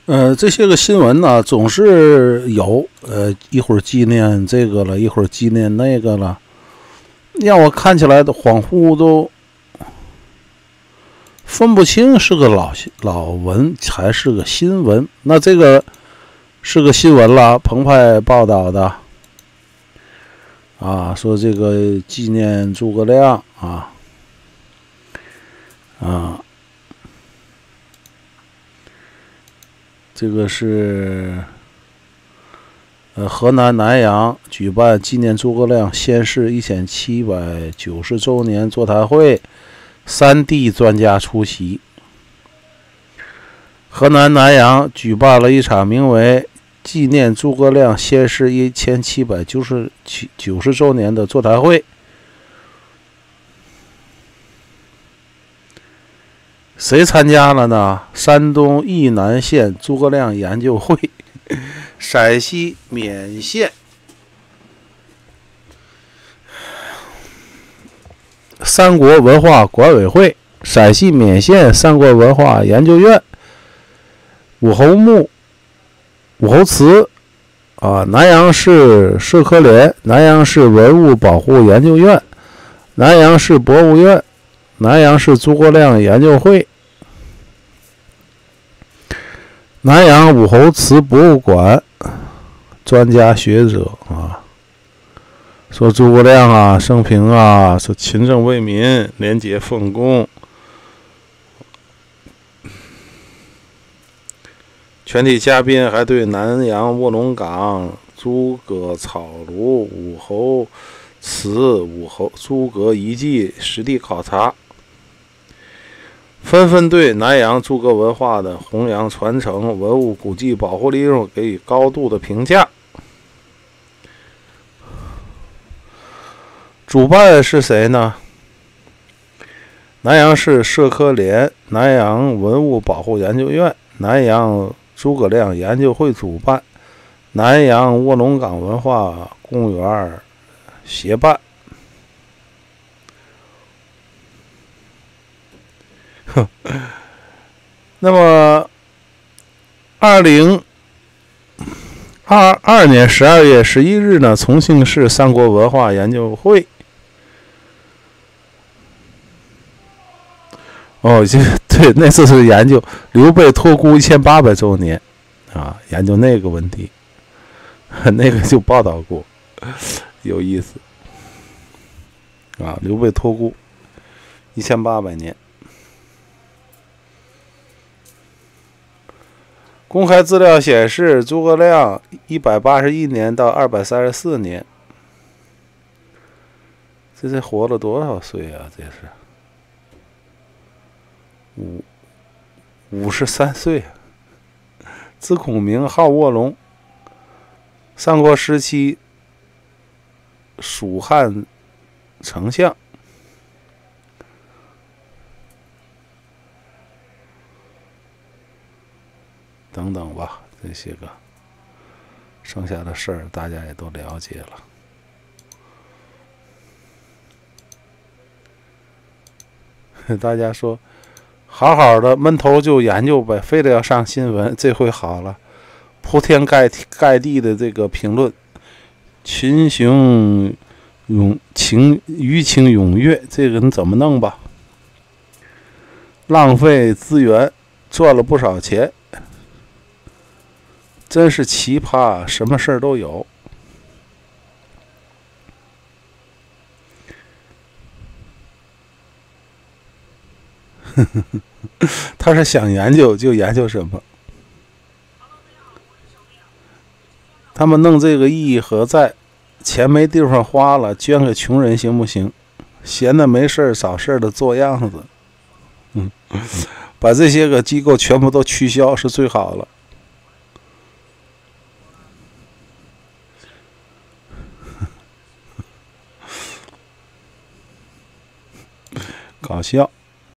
这些个新闻呢，总是有，一会儿纪念这个了，一会儿纪念那个了，让我看起来的恍惚，都分不清是个老文还是个新闻。那这个是个新闻了，澎湃报道的啊，说这个纪念诸葛亮啊。这个是河南南阳举办纪念诸葛亮仙逝1790周年座谈会，3地专家出席。河南南阳举办了一场名为纪念诸葛亮仙逝1790周年的座谈会。谁参加了呢？山东沂南县诸葛亮研究会，陕西勉县三国文化管委会，陕西勉县三国文化研究院，武侯祠南阳市社科联，南阳市文物保护研究院，南阳市博物院，南阳市诸葛亮研究会，南阳武侯祠博物馆专家学者说诸葛亮生平说勤政为民，廉洁奉公。全体嘉宾还对南阳卧龙岗、诸葛草庐、武侯祠、诸葛遗迹实地考察，纷纷对南阳诸葛文化的弘扬传承、文物古迹保护利用给予高度的评价。主办是谁呢？南阳市社科联、南阳文物保护研究院、南阳诸葛亮研究会主办，南阳卧龙岗文化公园协办。那么2022年12月11日呢，重庆市三国文化研究会对，那次是研究刘备托孤1800周年研究那个问题，那个就报道过，有意思刘备托孤1800年。公开资料显示，诸葛亮181年到234年，这是活了多少岁啊？这是53岁。字孔明，号卧龙，三国时期蜀汉丞相。等等吧，这些个剩下的事儿大家也都了解了。大家说好好的闷头就研究呗，非得要上新闻，这回好了，铺天盖地的这个评论，群雄舆情踊跃，这个你怎么弄吧？浪费资源，赚了不少钱。真是奇葩，什么事儿都有。他是想研究就研究什么。他们弄这个意义何在？钱没地方花了，捐给穷人行不行？闲的没事儿找事儿的做样子。把这些个机构全部都取消是最好了。搞笑。